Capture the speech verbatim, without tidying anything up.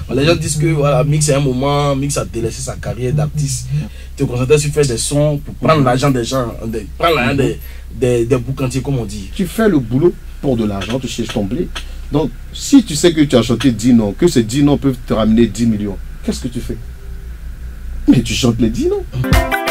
Les gens disent que voilà, Mix c'est un moment, Mix a délaissé sa carrière d'artiste, te concentrer sur faire des sons pour prendre l'argent des gens, de, prendre l'argent des, des, des boucantiers comme on dit. Tu fais le boulot pour de l'argent, tu cherches ton blé. Donc si tu sais que tu as chanté dix noms, que ces dix noms peuvent te ramener dix millions, qu'est-ce que tu fais? Mais tu chantes les dix noms.